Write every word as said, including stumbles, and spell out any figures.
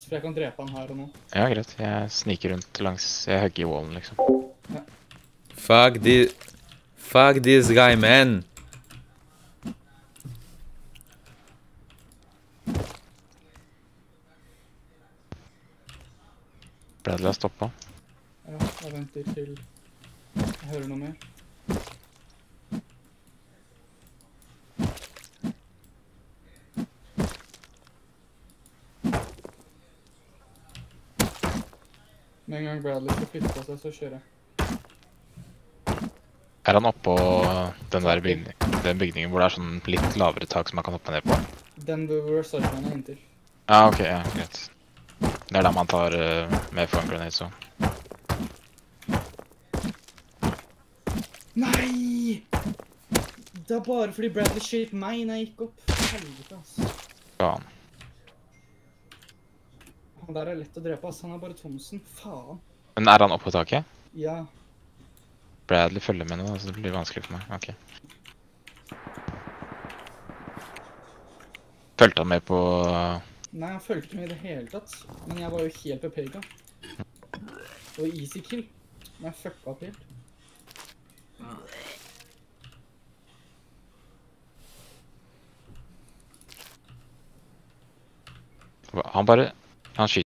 for jeg kan drepe han her og nå. Ja, greit. Jeg sniker rundt langs... Jeg hugger i wallen, liksom. Ja. Fuck this... Fuck this guy, man. Bradley har stoppet. Ja, jeg venter til jeg hører noe mer. Med en gang Bradley skal flytte på seg, så kjører jeg. Er han oppå den der bygning, den bygningen hvor det er sånn litt lavere tak som man kan hoppe ned på? Den hvor Sarkman er inntil. Ja, ok, ja, greit. Det er der man tar uh, med foam grenades også. Nei! Det er bare fordi Bradley skjøt meg når jeg gikk opp. Helvete, ass. Faen. Han der er lett å drepe, ass. Han er bare Thomsen. Faen. Men er han oppe på taket? Ja. Bradley følger med nå, så det blir vanskelig for meg. Ok. Følte han med på... Nei, han følte ikke med i det hele tatt. Men jeg var jo helt på pega. Det var easy kill. Men jeg fucka opp helt. Han bare... Han skyter.